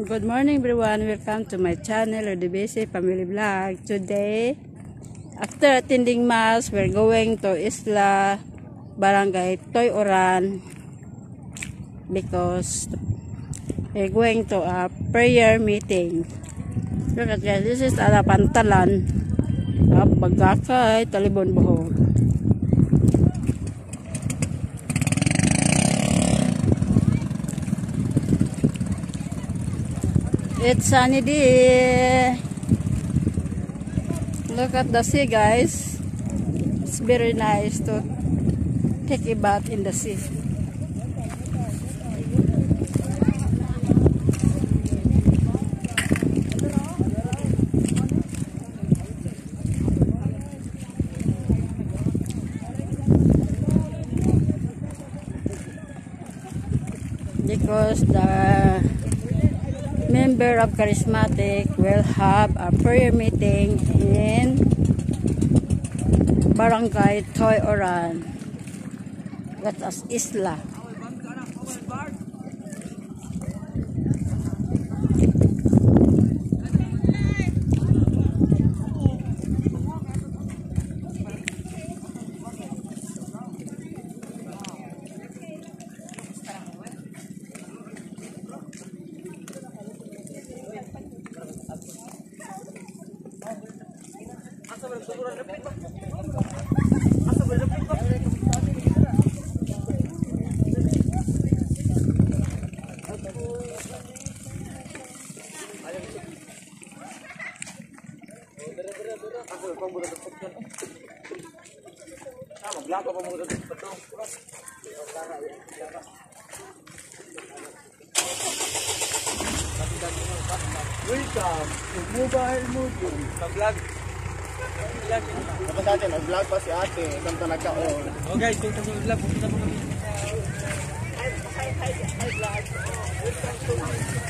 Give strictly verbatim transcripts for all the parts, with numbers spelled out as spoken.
Good morning everyone, welcome to my channel or the Basic Family Vlog. Today, after attending mass, we're going to Isla Barangay Toy-Oran because we're going to a prayer meeting. Look at guys, this is ala Pantalan, Bagakay, Talibon, Bohol. It's sunny day. Look at the sea, guys. It's very nice to take a bath in the sea. Because the member of Charismatic will have a prayer meeting in Barangay Toy-Oran. That's Isla. Welcome to Mobile Movie. Mag-vlog. Tapos natin, nag-vlog pa si ate. Ganito nagka-on. Oh guys, kung kasi mag-vlog, pupunta po kami. Hi, hi, hi, hi, vlog. Welcome to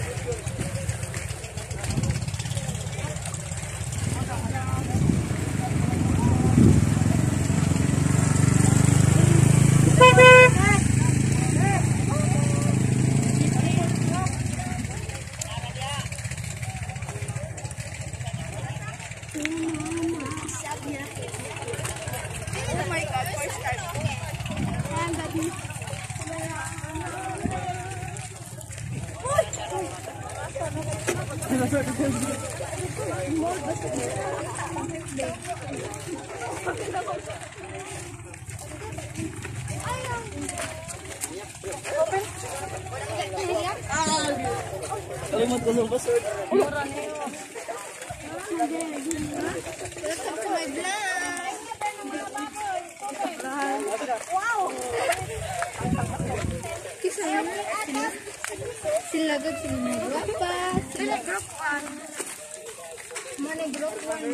Kalimut ko ng password. Welcome to my vlog. Wow. Kisah sila gud sila guapa. Sila group one. Mana group one?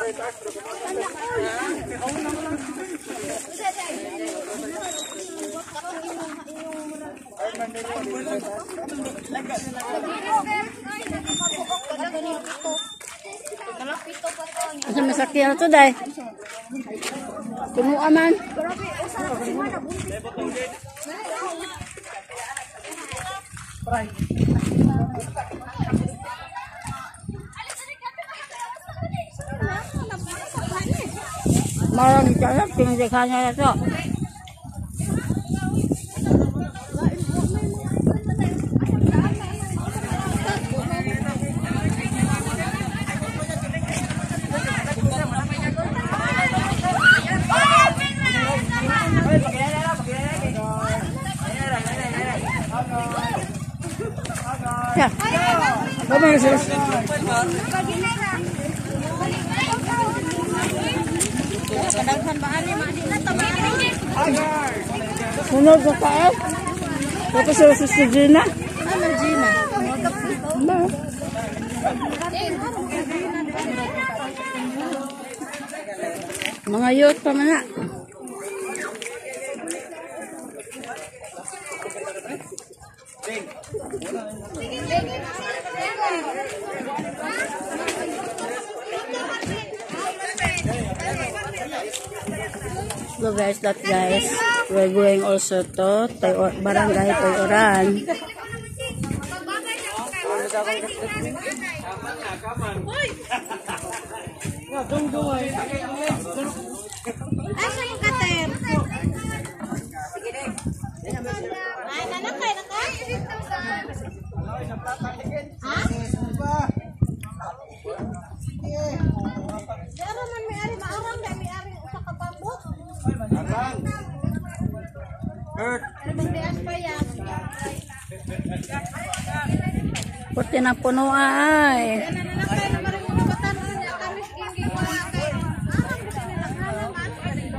Asa masakyan to day? Puno aman. Marami kaya pinagkanya na to. Ya, vamos a hacer. Sunod ka pa eh. Tapos sa si Gina. Ano Gina? Ano? Mga youth pa man na. So guys, that guys, we're going also to Toy Barangay Toy-Oran. Asa yung kater? Ay, nanakay na ka? Ha? Pero man may ari maarang dahil may ari sa kapambot. Pero magdias pa yan. Puti na puno ay. Yan na nanakay na maring mga katanong niya kami hindi wala kay. Ah, gusto nila halaman.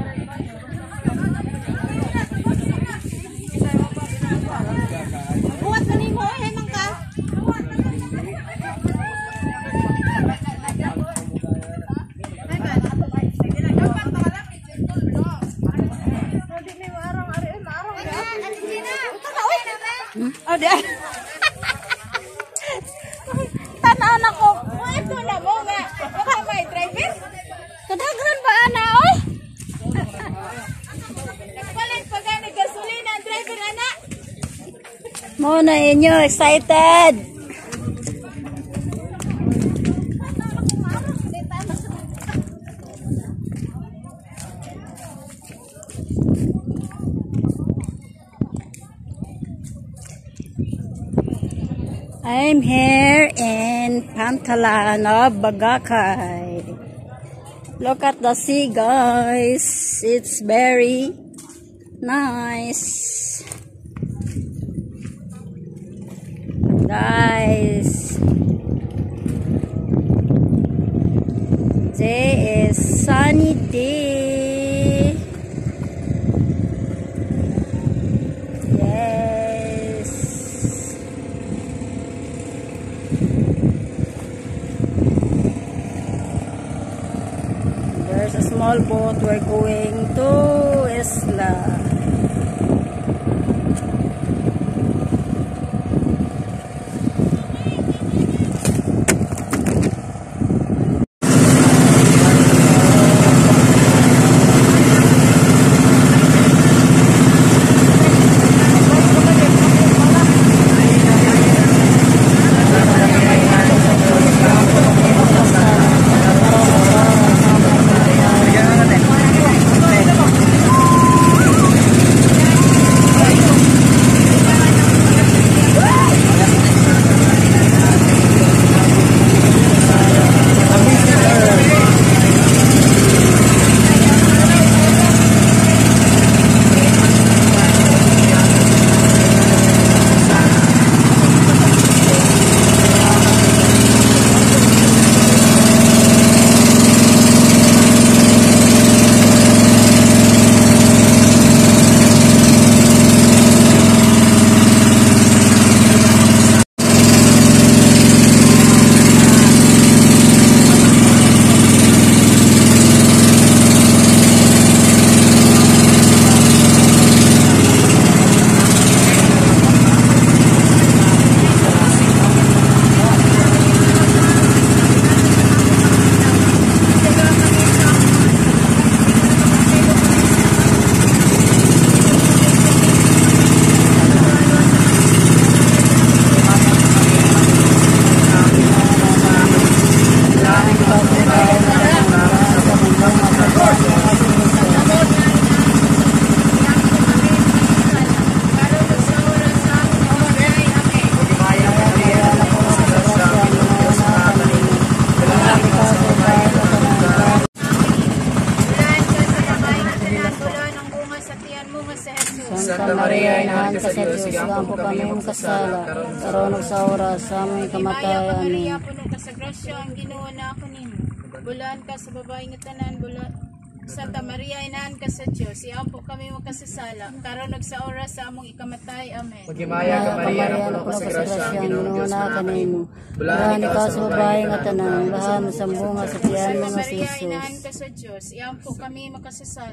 Buhat pa nimo ay man ka. Oh, di ay. Tanaw na ko. Ito na mo nga. Baka may driver. Kadagran ba ana oy? Nagpalit pa gani gasolina ang driver anak. Mo na inyo excited. I'm here in Pantalan of Bagakay. Look at the sea, guys. It's very nice. Guys, today is sunny day. Yes. There's a small boat. We're going to Isla. Santa Maria, Inahan ka sa Diyos, sigahan po kami yung kasala, karoon sa oras, sa aming kamatayan. Maria, Amen. puno ka sa grasya, ang Ginoo na ako nimo. Bulan ka sa babae nga tanan, bulan. Santa Maria, Inahan ka sa Diyos, sigahan po kami makasasala, karoon sa oras sa among ikamatay. Amen. Magimaya ka Maria, na puno ka sa grasya, ang Ginoong Diyos na kanimo. Bulahan ka sa babae nga tanan, lahan sa bunga sa tiyan Santa mga si Maria, Inahan Jesus. ka sa Diyos, sigahan po kami makasasala,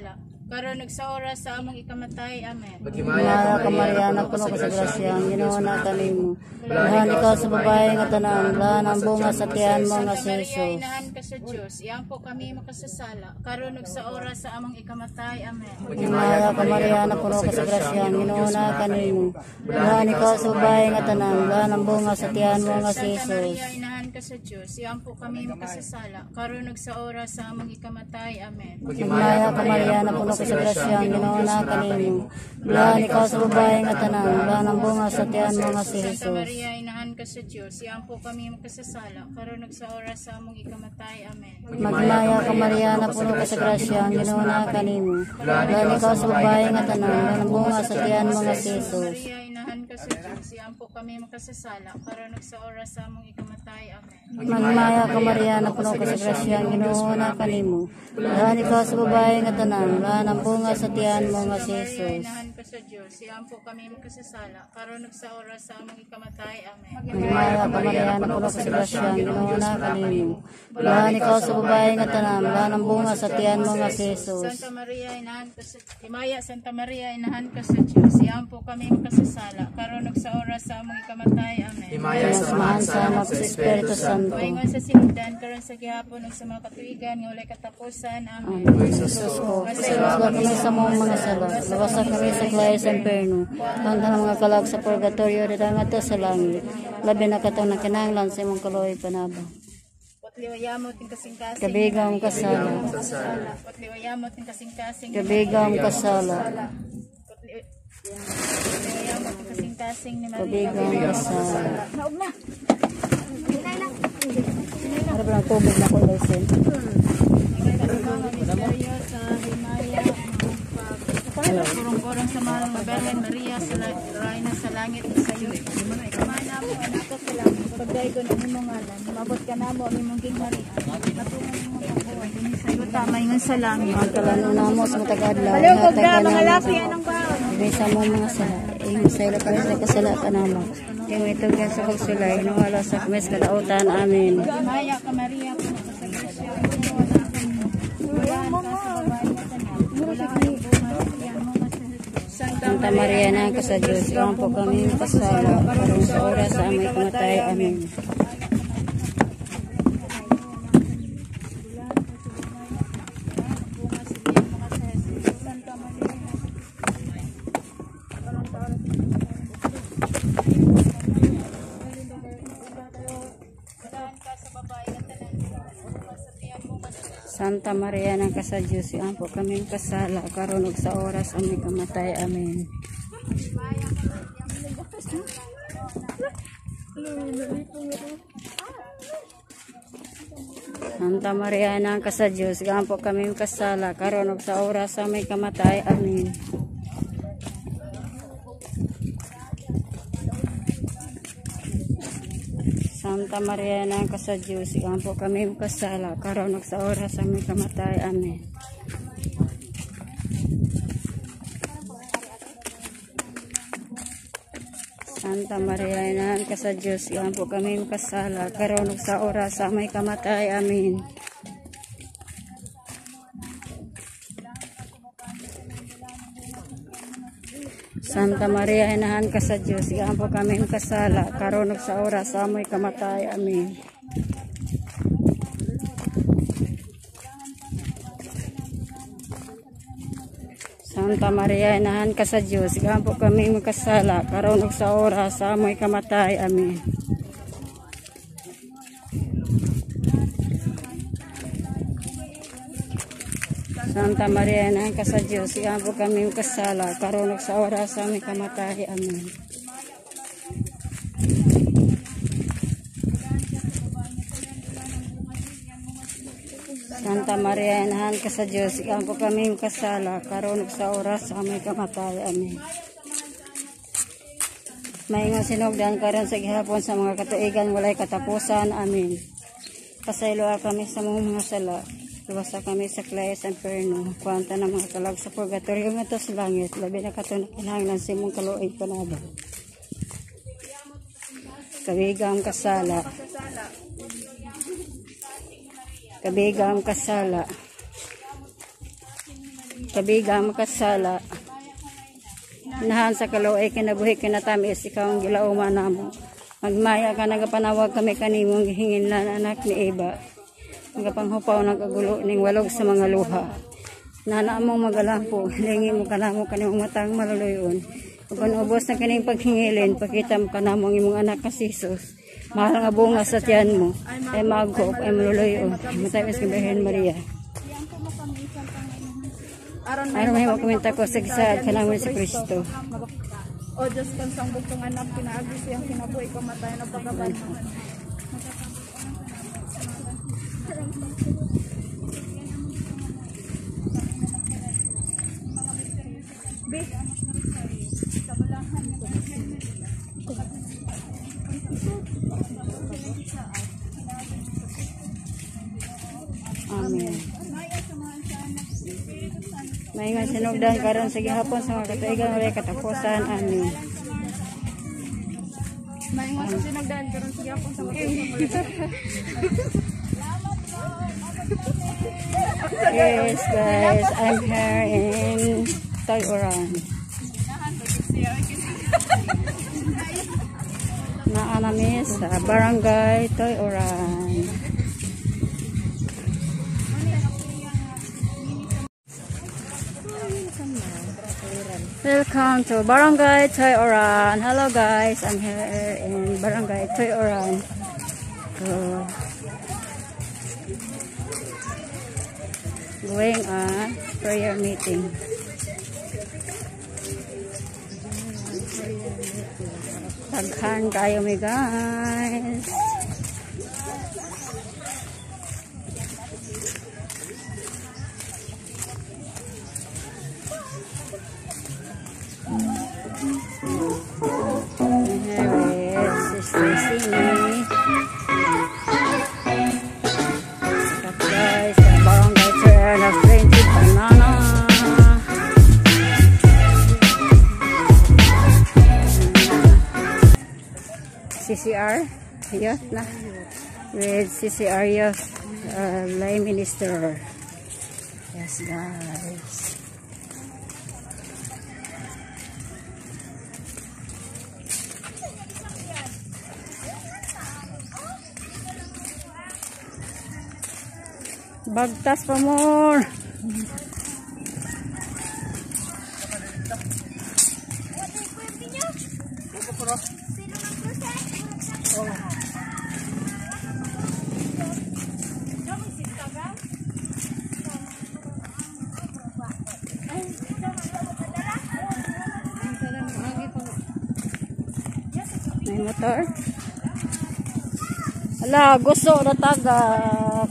karon ug sa oras sa among ikamatay. Amen. Maya ka Maria, anak puno ka sa grasya, ang Ginoo na kanimo. Bulahan ikaw sa babae nga tanan, bulahan ang bunga sa tiyan mo nga si Maria, Jesus. inahan ka sa Dios, iyang po kami makasasala, karon ug sa oras sa among ikamatay. Amen. Maya ka Maria, anak puno ka sa grasya, ang Ginoo na kanimo. Bulahan ikaw sa babae nga tanan, bulahan ang bunga sa tiyan mo nga si Santa Jesus. Maria, inahan ka sa Dios, iyang po kami makasasala, karon ug sa oras sa among ikamatay. Amen. Maya ka Maria, anak puno ka sa grasya, ang Ginoo na kanimo. Bulahan ikaw sa babae nga tanan, bulahan ang bunga sa tiyan mo nga si Santa Jesus. Maria, inahan ka sa Dios, iyang po kami makasasala, karon ug sa oras sa among ikamatay. Amen. Magmaya ka Maria, na puno ka sa grasya, ang Ginoo na kanimo. Bulahan ikaw sa babae nga tanan, bulahan ang bunga sa tiyan mo nga si Jesus. Maria, inahan ka sa Dios, iyang po kami makasasala, karon ug sa oras sa among ikamatay. Amen. Magmaya ka Maria, na puno ka sa grasya, ang Ginoo na kanimo. Bulahan ikaw sa babae nga tanan, bulahan ang bunga sa tiyan mo nga si Maria, Jesus. inahan ka sa Dios, iyang po kami makasasala, karon ug sa oras sa among ikamatay. Amen. Magmaya ka Maria, na puno ka sa grasya, ang Ginoo na kanimo. Bulahan ikaw sa babae nga tanan, bulahan ang bunga sa tiyan mo nga si Jesus. Santa Maria, inahan ka sa Himaya, Santa Maria, inahan ka sa Dios, iyang po kami makasasala, karon ug sa oras sa among ikamatay. Amen. Kaya samahan sa ama sa Espiritu Santo. Paingon sa sinugdan, karon sa gihapon ug sa mga katuigan nga walay katapusan. Amen. Jesus ko, salamat kami sa mong mga sala. Lawasan kami sa klaya sa imperno. Handa ng mga kalag sa purgatorio, ridang ato sa langit. Labi na katong nakinanglan sa imong kaloy panabang. Patliwayamot ng kasing-kasing. Kabigam kasala. Patliwayamot ng kasing-kasing. Kabigam kasala. Patliwayamot ng kasing-kasing ni Maria. Kabigam kasala. Ano ba ang tubig na kulisin? Mga misteryo sa Himaya, purong-purong sa mahal nga Birhen Maria, sa Reina sa langit sa iyo. Kamana mo, anak ko sa langit. Pagday ko ng imong ngalan, mabot ka na mo, imong King Maria. Matungan mo ako, din sa iyo tamay nga sa langit. Ang kalano na mo sa matagadlaw. Palugog na, mga laki, anong baon? Ibisa mo mga sala. Iyong sa ilo kami sa kasala ka naman. Iyong itugyan sa pagsulay. Inuwala sa kumis kadautan. Amen. Himaya ka Maria, puno ka sa grasya. Bulaan ka sa babae nga tanan. Bulaan ang bunga sa tiyan mo nga sa Jesus. Santa Maria na ka sa Diyos, iyong po kami kasala, karong sa oras sa aming kamatay. Amen. Santa Maria na ka sa Diyos, iyong po kami kasala, karong sa oras sa aming kamatay. Amen. Santa Maria na ka sa Diyos, iyong po kami kasala, karong sa oras sa aming kamatay. Amen. Santa Maria na ka sa Diyos, iyong po kami kasala, karon sa oras sa aming kamatay. Amen. Santa Maria na ka sa Diyos, iyong po kami kasala, karon sa oras sa aming kamatay. Amen. Santa Maria, inahan ka sa Diyos, iyong po kami kasala, karon sa oras sa amoy kamatay. Amen. Santa Maria, inahan ka sa Diyos, iyong po kami kasala, karon sa oras sa amoy kamatay. Amen. Santa Maria, inahan ka sa Diyos, iyong po kami kasala, karon sa oras sa aming kamatay. Amen. Santa Maria, inahan ka sa Diyos, iyong po kami kasala, karon sa oras sa aming kamatay. Amen. Maingon sinugdan karon sa gihapon sa mga katuigan walay katapusan. Amen. Pasaylo kami sa mga sala. Luwasa kami sa klaya sa imperno. Kuwanta ng mga kalag sa purgatorio nga to sa langit. Labi na kato na kinahanglan sa imong kaluoy panabang. Kabigam kasala. Kabigam kasala. kabigang makasala. Inahan sa kaloy kinabuhi kinatamis ikaw ang gilauma namo. Magmaya ka nagapanawag kami kanimong hingin na anak ni Eva. Nagapanghupaw nagagulo ning walog sa mga luha. Nana mong magalampo, hilingi mo kanamo kanimong matang maluluyon. Kung ubos na kaning paghingilin, pakita mo kanamo ang imong anak na Jesus. Mahal nga bunga sa tiyan mo, ay maghop, ay maluluyon. Matayos ka Birhen Maria. Aron may makomenta ko sa gisaad kanamon si Kristo. O Diyos kan sang bugtong anak pinaagi siyang kinabuhi ko matay na pagkaban. Amen. May nga sinugdan karon sa gihapon sa mga katuigan walay katapusan. Amen. May nga sa sinagdaan karon sa gihapon sa mga katuigan. Yes guys, I'm here in Toyoran. Naanami sa barangay Toyoran. Welcome to Barangay Toyoran. Hello guys, I'm here in Barangay Toyoran. So, going a prayer meeting. Taghan tayo mi guys. Here is Sister Sini. Up guys, the barangay turn of twenty banana. C C R youth na with C C R youth uh, lay minister. Yes guys. Bagtas pa more. May motor. Ala, gusto na tagak.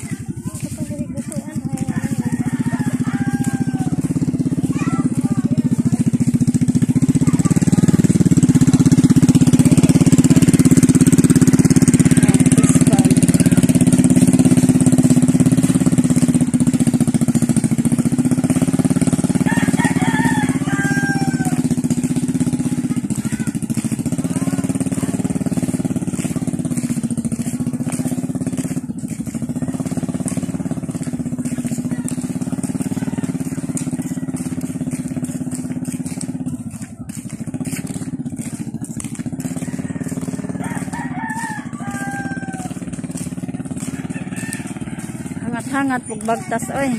Hangat pug bagtas oy.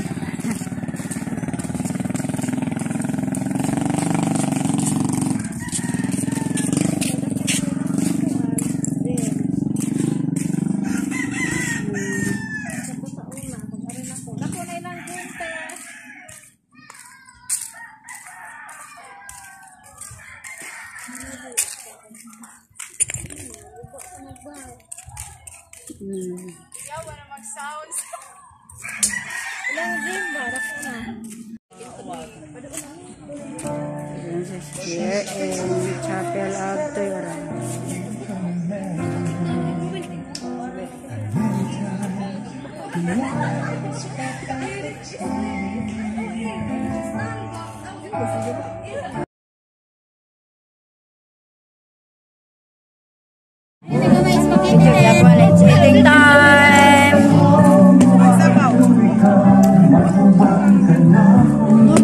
Hmm. Yawa na mag-sounds. Ilang game ba? Rako na. This is here in Chapel of Toyoran. It's eating time.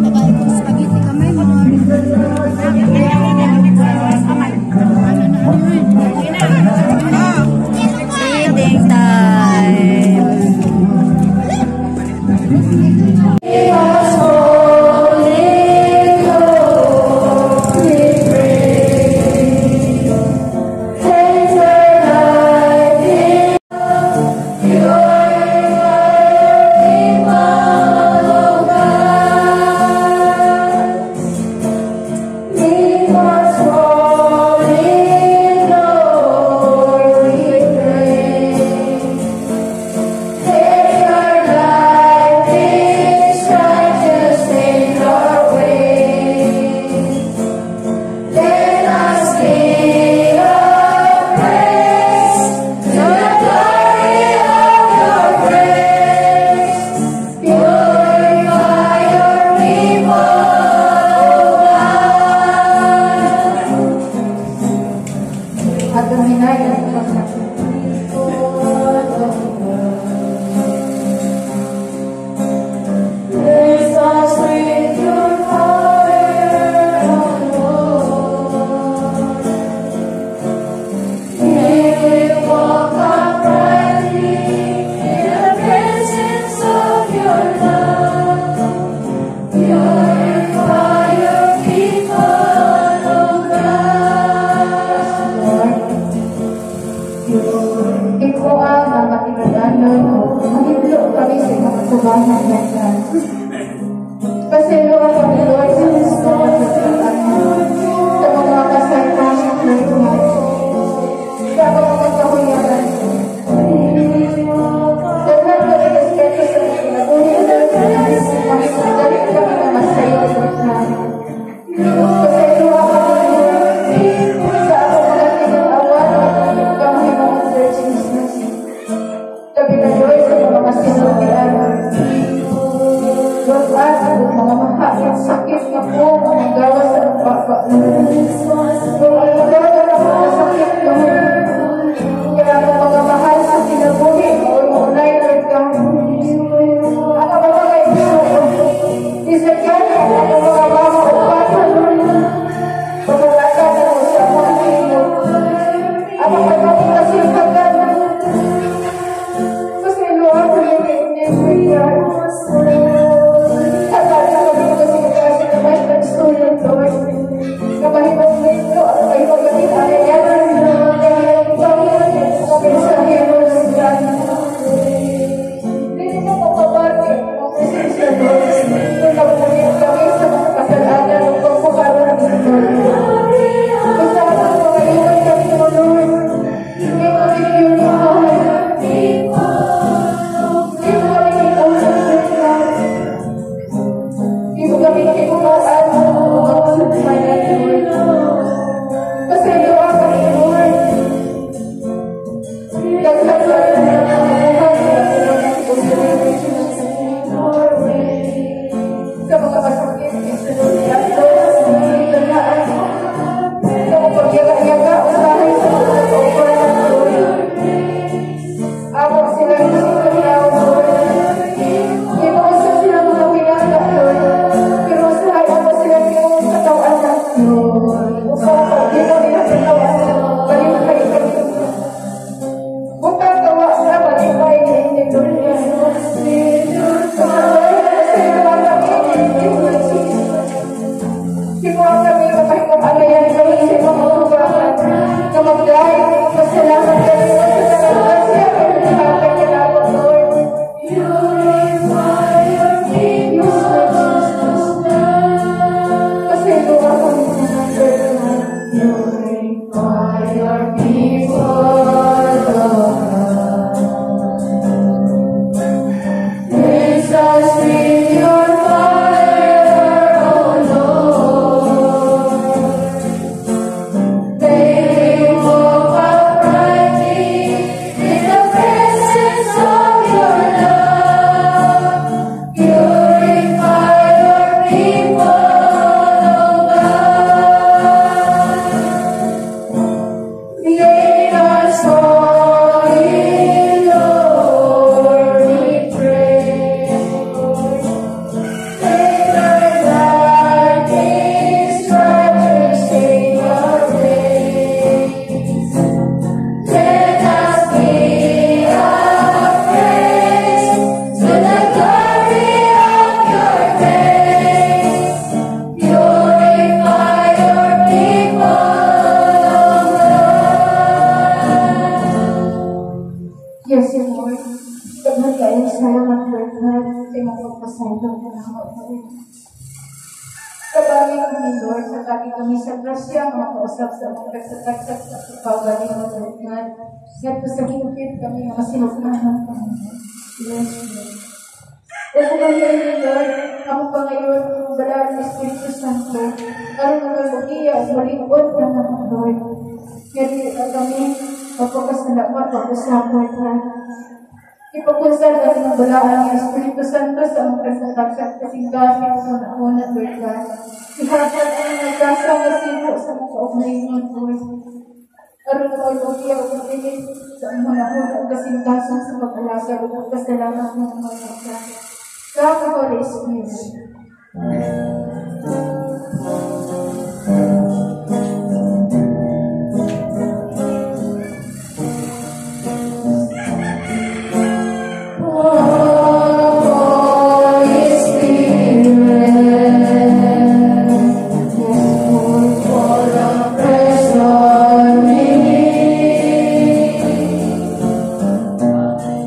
mong pagpasaylo ko na mag-uwi. Kabali kami, Lord, sa kami kami sa grasya, mga kausap sa mga tagsatagsak sa pagkagaling mo, Lord God. Ngayon po sa hingpit kami mga sinukunahan kami. Bless you, Lord. O kung kami ay Lord, ako pa ngayon, kung balaan ng Espiritu Santo, ano na malugiya, malingkod na naman, Lord. Ngayon kami, magpapasalamat, magpapasalamat, Lord. Ipapunsan natin ang balaan ng Espiritu Santo sa mga kasatagsak kasing gasing sa una-una, Lord God. Ihatag ang mga gasang nasino sa mga kaugnay niyo, Lord. Aron ang malugiya o mabilit sa una-una kasing gasang sa pag-alasa, Lord. Pasalamat ng mga kasatagsak. God, the Holy Spirit.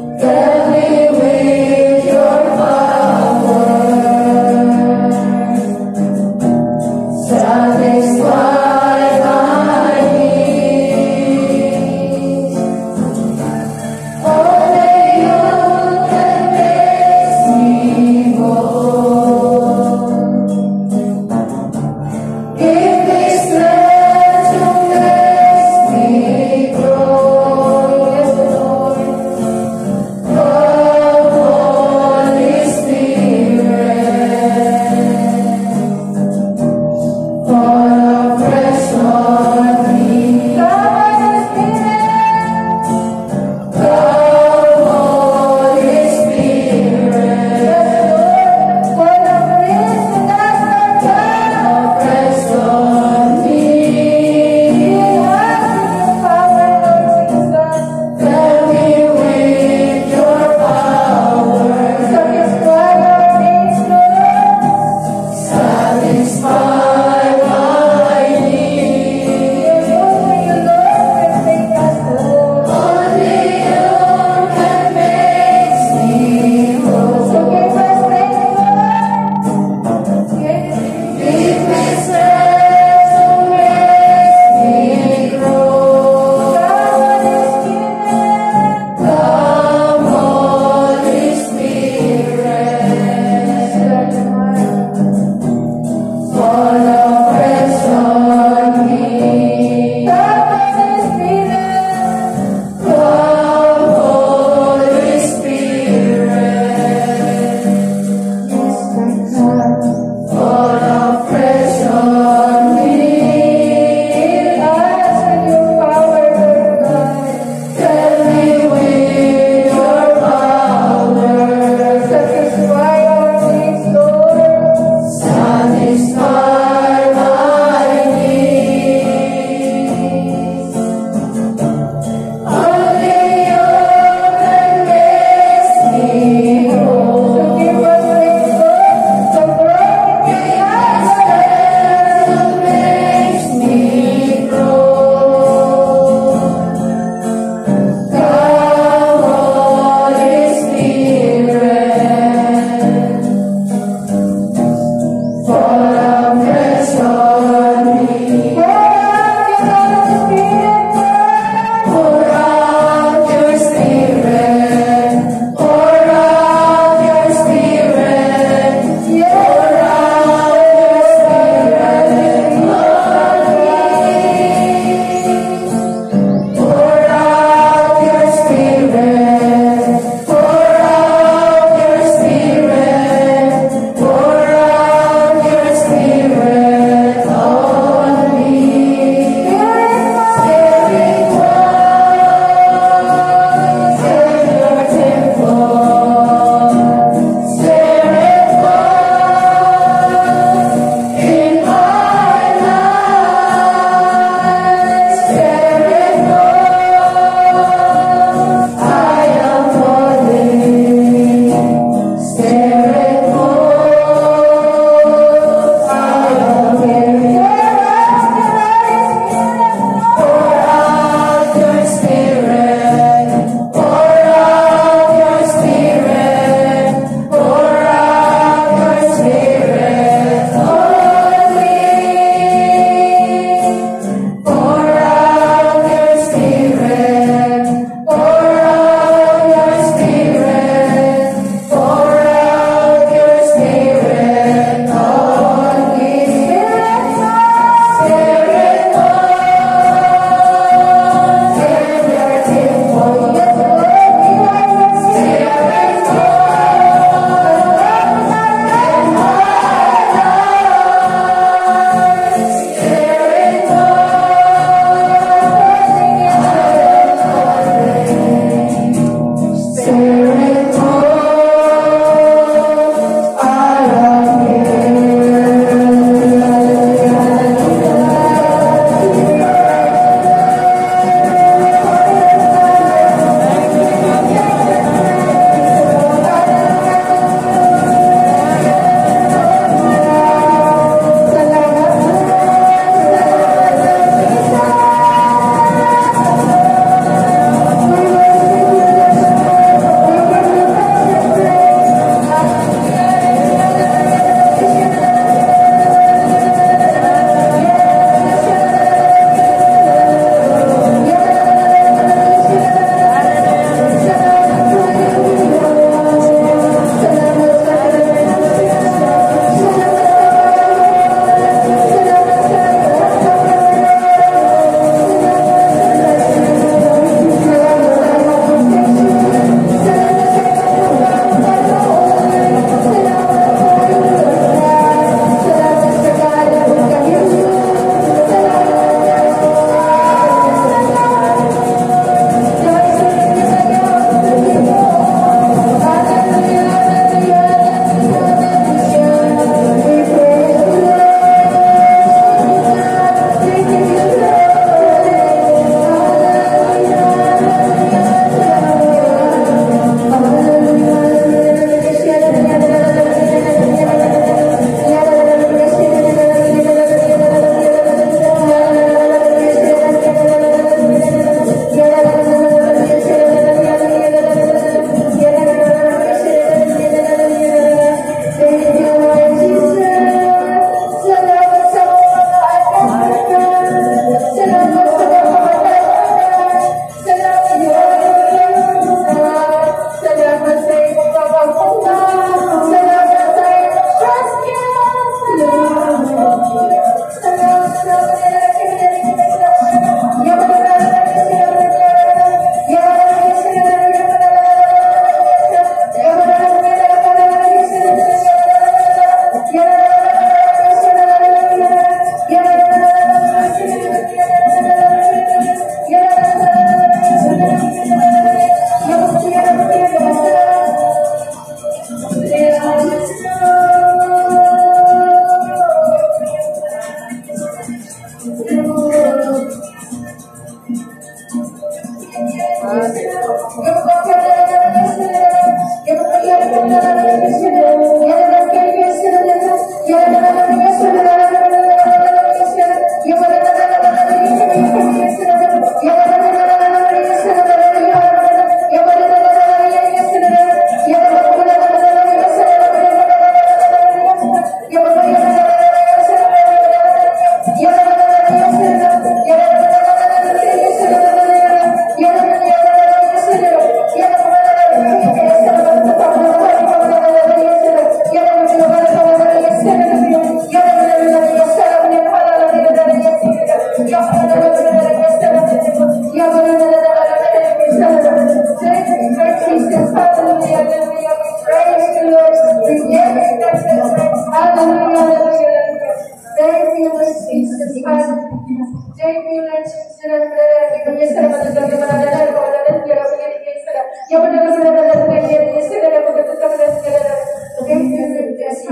That we with your power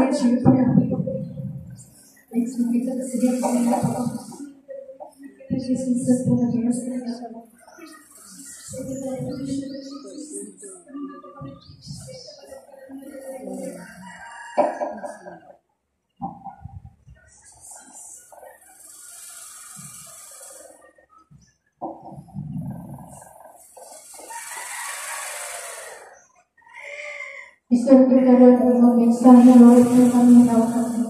Archie pagkakita. Next, makita ka sige ang pagkakita. Kasi since po nag-iwas na ka. Isang pagkaroon ng mga mensahe Lord na kami nawakan.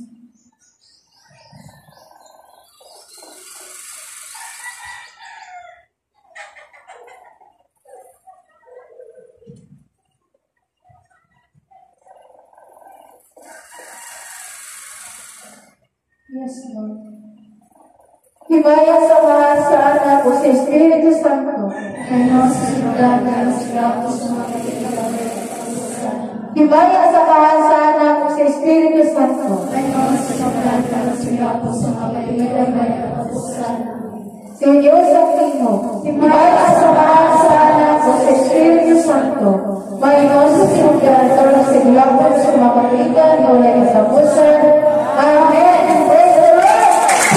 Yes, Lord. Himaya sa mga sa anak o sa Espiritu Santo, ano sa simulanan sa lahat sa mga kailangan. Himaya sa kahasanan mo sa Espiritu Santo. Ano sa pagkakala sa lahat sa mga kailangan. Sa Diyos ang Tingmo. Himaya sa kahasanan mo sa Espiritu Santo. Mayroon sa sinugatan sa lahat sa mga kailangan o na katapusan. Amen. Praise the Lord.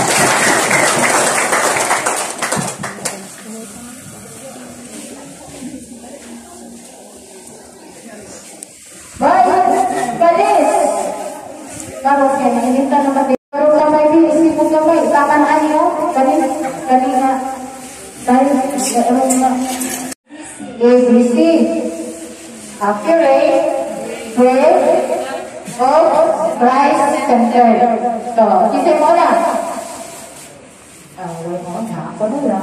Baik, kalis. Kalau kaya nainita na mati. Pero kamay din, isip mo kamay. Kakanaan nyo. Kanina, kanina. Dahil, ano na. A B C. Accurate. Praise. Of Christ centered. So, kisay mo na. Ah, wala mo na. Ako na lang.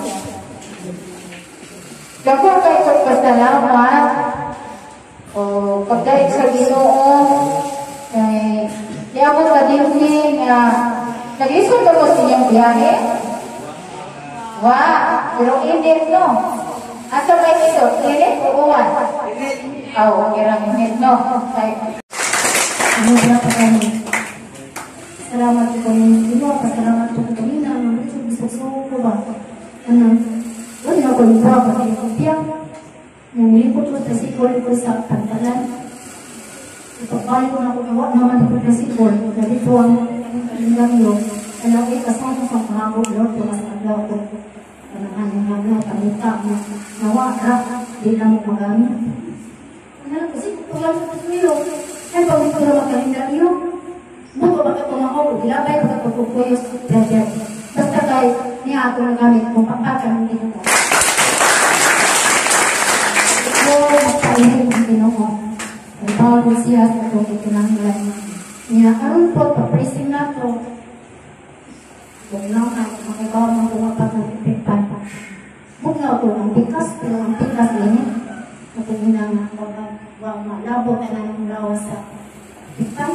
Dako kayo pagpasalamat. O pagdaig sa Ginoo kay di ako kadimni nga nag-isip ko sa iyang biyahe. Wa, pero init no. Asa ba ito? Init o uwan? Init. Aw, kirang init no. Kay ano na pa kami. Salamat po ng Ginoo, pasalamat po kami na sa so ko ba. Ano? Wala ko ni pa pa ko biya. Yang nilipot ko sa sikol ko sa pantalan. Ipagpahal ko na ko gawa naman ko sa sikol. Dahil po ang kanilang yun. Alam ko kasama sa pangako Lord. Tumas aglaw ko. Panahan ng aglaw. Pamita mo. Nawara. Di na mo magamit. Alam kasi kung paglaw sa patuyo. Ay pagod ko na magkalendaryo. Buto ba ka tumakaw. Dilabay ba ka pagkukuyo sa prayer. Basta kay niya ako nagamit kung papakan hindi ko. Magpahihig ang Ginoo. Ang bago siya sa itong itinanglan niya. Karoon po, papresing na ito. Kung lang ang makibaw ng kumapag ng ipipan. Huwag nga ito ang bikas, pero ang bikas ini. Kapag hinang malabo ka na ng lawas sa ipipan.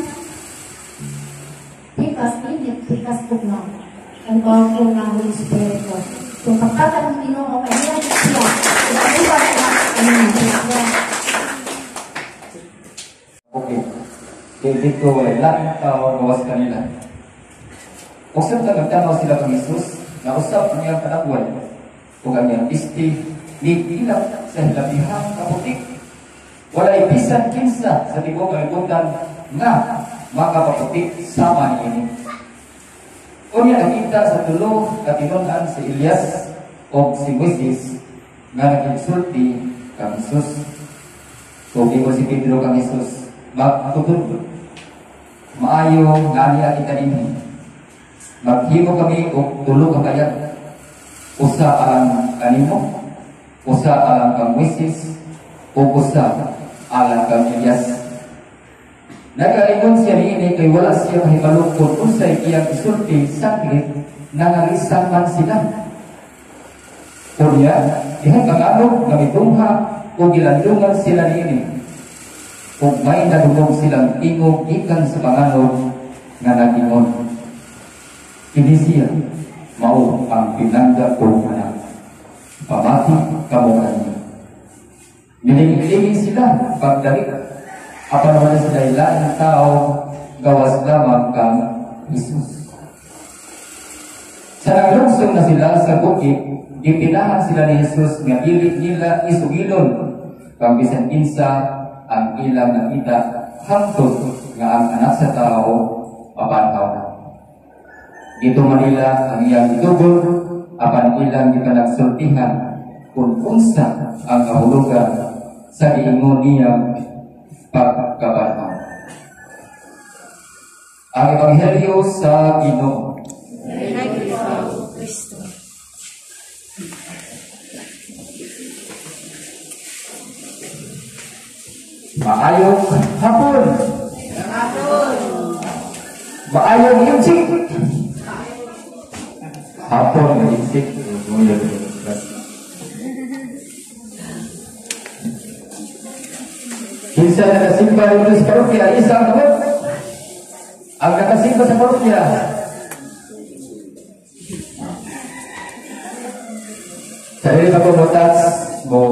Bikas ini, bikas po nga. Ang bago ng Holy Spirit ko. Kung pagkatan ng Ginoo, kaya niya siya. Kaya okay. Hindi ko lahat tao gawas kanila. Usap na nagtanaw sila kang Jesus, na usap ang iyang kanakuan, o kanyang isti, nigilap sa hilabihang kaputik. Wala ibisan kinsa sa tibong kalibutan nga makapaputik sama niini. Kunya nakita sa tulo katinunan si Elias o si Moises nga nagigsulti kang Jesus. So, di ko si Pedro kang Jesus magtutulog. Maayo nga niya kita din. Maghimo kami o tulog ang kayat. Usa alang kanimo, usa alang kang Moises, o usa alang kang Elias. Nagaingon siya niini kay wala siya mahibalog kung unsay iyang isulti saklit nangalisan man sila. Kunya, dihan kang ano nga mitungha o gilandungan sila niini. Kung may nadugong silang ingog ikan sa panganog nga nagingon. Kini siya mao ang pinangga kong anak. Pamati kamungan niya. Miling-iling sila pagdalik. Apan wala sila ilan ng tao gawas lamang kang Jesus. Sa naglungsong na sila sa bukid, ipinahan sila ni Jesus nga ilit nila isugilon kang bisan kinsa ang ilang nakita hangtod nga ang anak sa tao papantaw na. Ito Manila ang iyang itugol apan ilang ipanagsultihan kung unsa ang kahulugan sa giingon niyang pagkabanhaw. Ang Ebanghelyo sa Ginoo. Maayong hapon. Maayong yungsik. Hapon na yungsik. Kinsa na nakasimba dito sa parokya, isa ang kabot. Ang nakasimba sa parokya. Sa rin ako motas mo.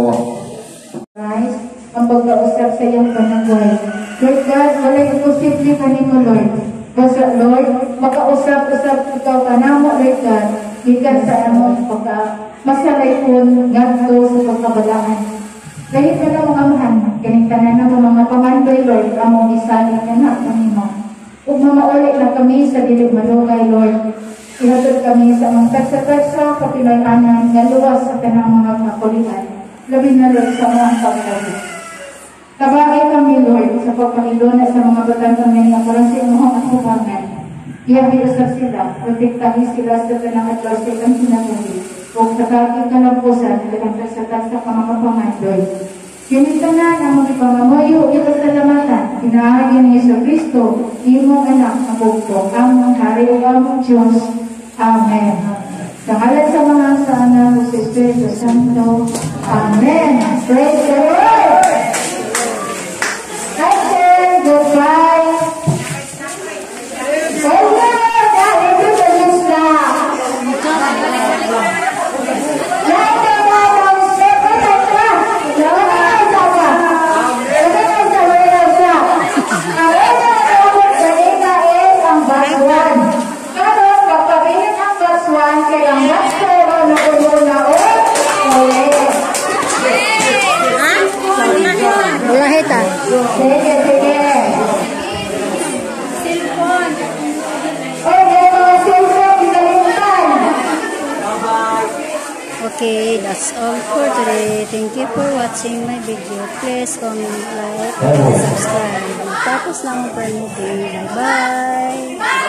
Ang pag-kausap sa iyong panagway. Lord God, wala imposible ka ni mo, Lord. Basta, Lord, makausap-usap ikaw ka na mo, Lord God, gikan sa among pagka masalay po ganto sa pagkabalaan. Dahil ka na mga amahan, kanitanan na mga pamandoy, Lord, among isalit ka na kami mo. Kung mamaulit na kami sa dilig malugay, Lord, ihatod kami sa mga tagsa-tagsa, kapilalanan, nga luwas sa kanang mga kakulitan. Labi na, Lord, sa mga pagkakas. Tabagay kami, Lord, sa pagpangiluna sa mga batang kami na parang sa inyong atubangan. Iyahiusap sila, protektahi sila sa tanang advance ang sinaguli. Huwag sa kaging kalampusan, nagagantag sa tagsa ka mga pamandoy. Kinitanan ang mga pangamoyo, ikasalamatan, pinahagi ni Yesu Cristo, imong anak na bugtong, among hari o among Diyos. Amen. Sa ngalan sa mga sana, sa Espiritu Santo. Amen. Praise the Lord! Goodbye. Oh, yeah, ito sa isla. Lahat na mga separate ka. Lahat na isa ka. Lahat na isa ka. Ang ina ang kanina is ang baswan. Karon, magpabilin ang baswan kaya ang baswan na ulo na o. Wala hita. Sige, sige. Cellphone. Oh, may mga cellphone, pinalimutan. Okay, that's all for today. Thank you for watching my video. Please comment, like, and subscribe. Tapos na ang permitting. Bye-bye!